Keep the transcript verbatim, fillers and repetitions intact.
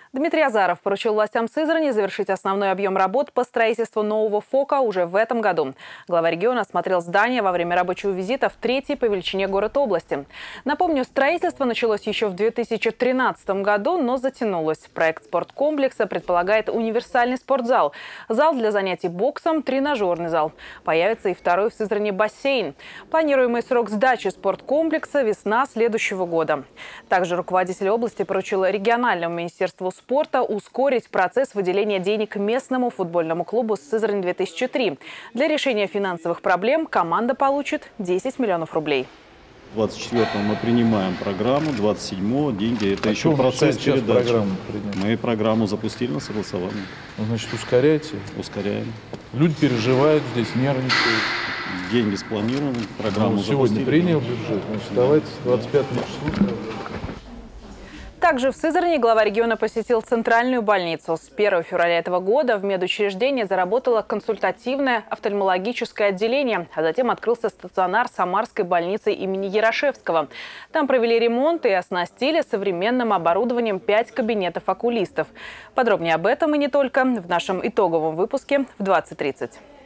Дмитрий Азаров поручил властям Сызрани завершить основной объем работ по строительству нового ФОКа уже в этом году. Глава региона осмотрел здание во время рабочего визита в третий по величине город области. Напомню, строительство началось еще в две тысячи тринадцатом году, но затянулось. Проект спорткомплекса предполагает универсальный спортзал, зал для занятий боксом, тренажерный зал. Появится и второй в Сызрани бассейн. Планируемый срок сдачи спорткомплекса – весна следующего года. Также руководитель области поручил региональному министерству спорта ускорить процесс выделения денег местному футбольному клубу «Сызрань-две тысячи три». Для решения финансовых проблем команда получит десять миллионов рублей. двадцать четвёртого мы принимаем программу, двадцать седьмого деньги. Это а еще процесс передачи. Программу мы программу запустили на согласование. Значит, ускоряйте? Ускоряем. Люди переживают здесь, нервничают. Деньги спланированы, программу ну, сегодня запустили. принял бюджет, значит, давайте двадцать пятому числу. Также в Сызрани глава региона посетил центральную больницу. С первого февраля этого года в медучреждении заработало консультативное офтальмологическое отделение, а затем открылся стационар Самарской больницы имени Ярошевского. Там провели ремонт и оснастили современным оборудованием пять кабинетов окулистов. Подробнее об этом и не только в нашем итоговом выпуске в двадцать тридцать.